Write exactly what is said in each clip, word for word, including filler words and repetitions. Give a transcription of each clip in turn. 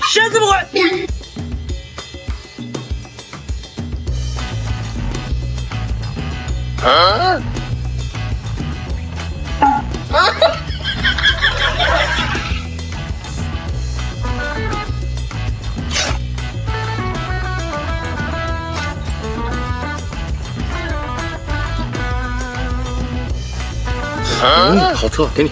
先这么回。啊！嗯，好吃，给你。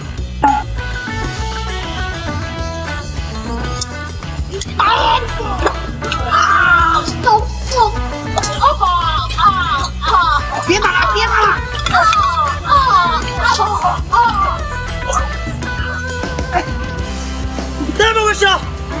啊！啊！痛痛！啊啊啊！别打了，别打了！啊啊啊啊！哎，怎么回事？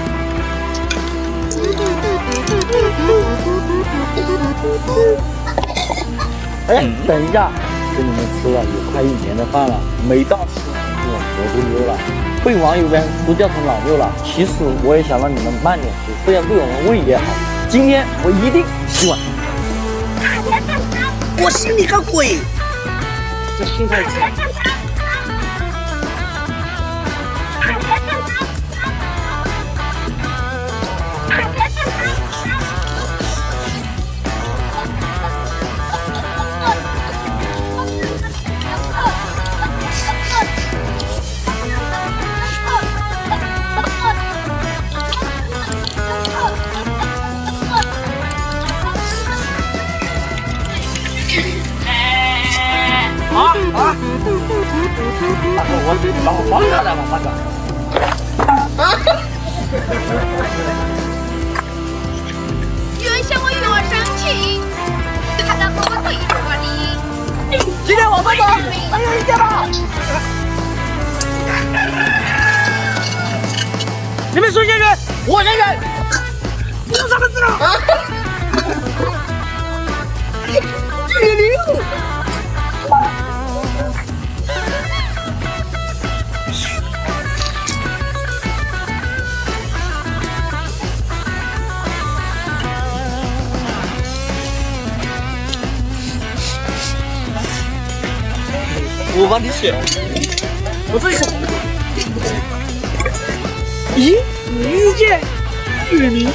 哎，等一下。 跟你们吃了有快一年的饭了，每到吃我我都溜了，被网友们都叫成老六了。其实我也想让你们慢点吃，这样对我们胃也好。今天我一定洗碗。 我信你个鬼！这心态差。啊啊！大哥，我把我放下来吧，大哥。 原先我有生气，看到和我对着你。 今天往上走，没有意见吧？你们谁先选？我先选。你有什么资料？月六。 我帮你选，我自己选。咦，遇见雨林。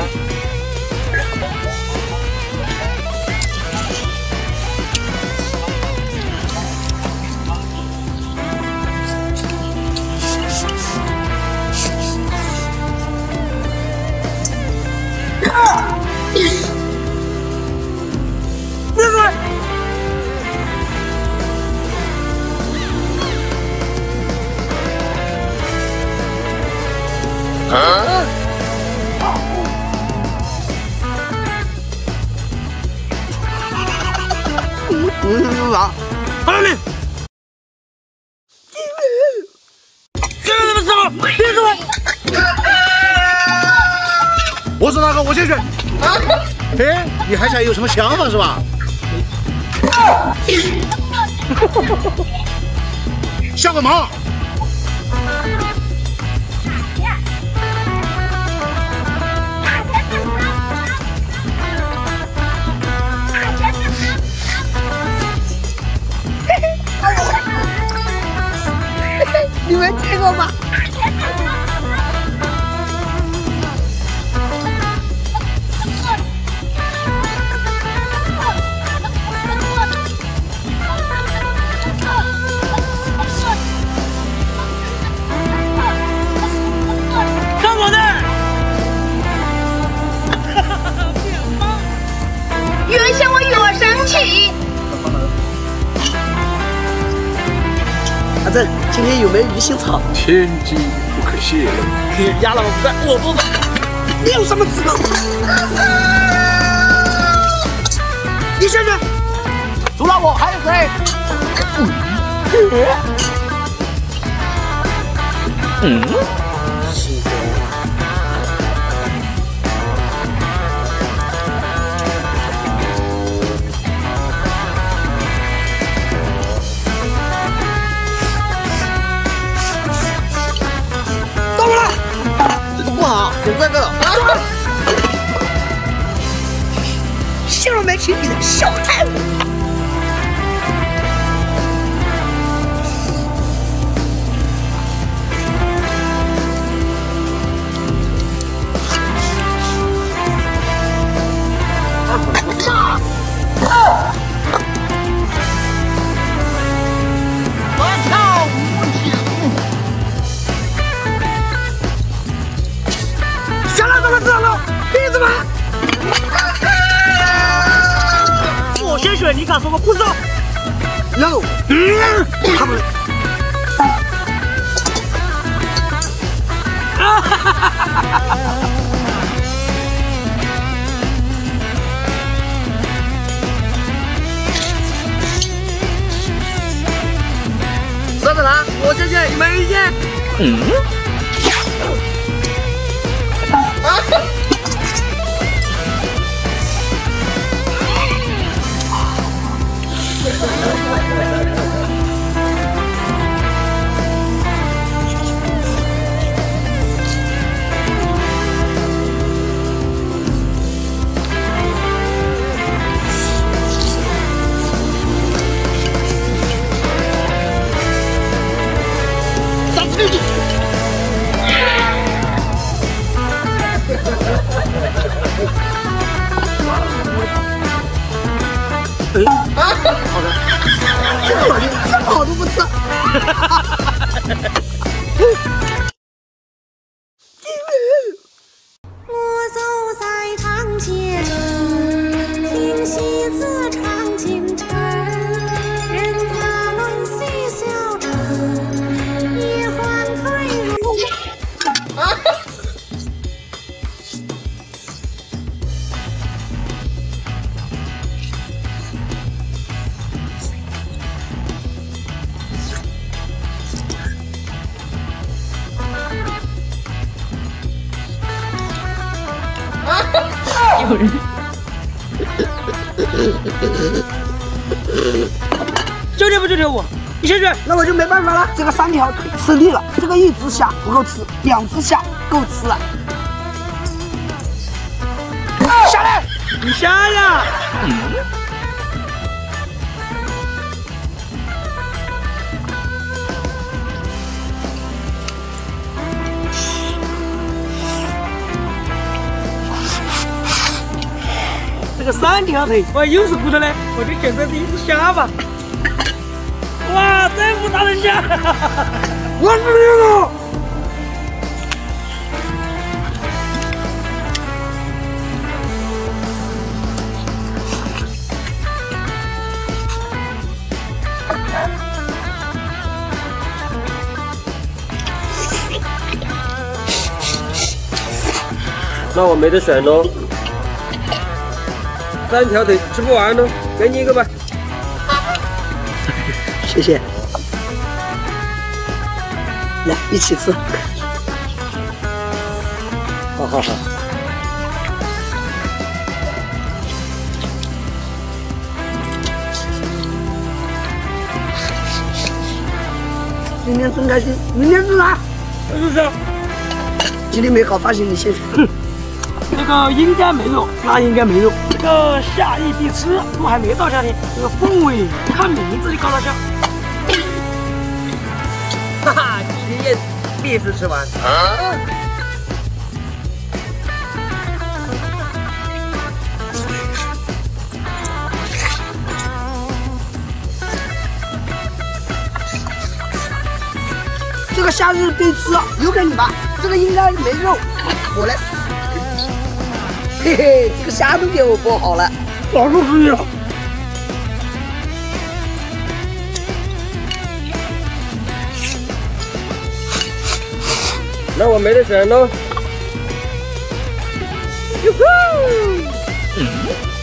啊！别说。 啊！嗯啊！好了你，这个怎么死了？别说！我是哪个？我先选。哎，你还想有什么想法是吧？笑个毛！ 你们见过吗？看我的！ 原先我有生气。 阿正，今天有没有鱼腥草？ 天机不可泄露。 压了我不在，我不在。你有什么资格？你选选。除了我还有谁？嗯。是的。不好，选这个。笑容没情你的小害物。 你告诉我不走。 no， 嗯，他们。 啊哈哈哈哈哈！ 算了啦，我先去，没意见。 嗯。 啊！哎，好的，这么好吃，这么好都不吃。 我走在长街上，听戏子唱京城，人杂乱戏笑成，夜欢退入。 有人。 九点不九点五，你先去。 那我就没办法了，这个三条腿吃腻了，这个一只虾不够吃，两只虾够吃了。下来， 你下呀！ 嗯。 这个三条腿，我有是骨头呢，我就选择这一只虾吧。哇，真不大人虾！ 我吃了。 那我没得选喽。三条腿吃不完喽，给你一个吧。 谢谢。来，一起吃。 好好好。 今天真开心，明天吃啥？ 是不是？ 今天没考发现你先去。 这个应该没有，那应该没有。这个夏一必吃，我还没到夏天，这个风味看名字就高大上。 哈哈，今天必须吃完。啊！ 这个虾是可以吃，留给你吧。这个应该没肉，我来试试。嘿嘿，这个虾都给我剥好了， 老子吃了。 那我没得选喽。 哟呼！ 嗯。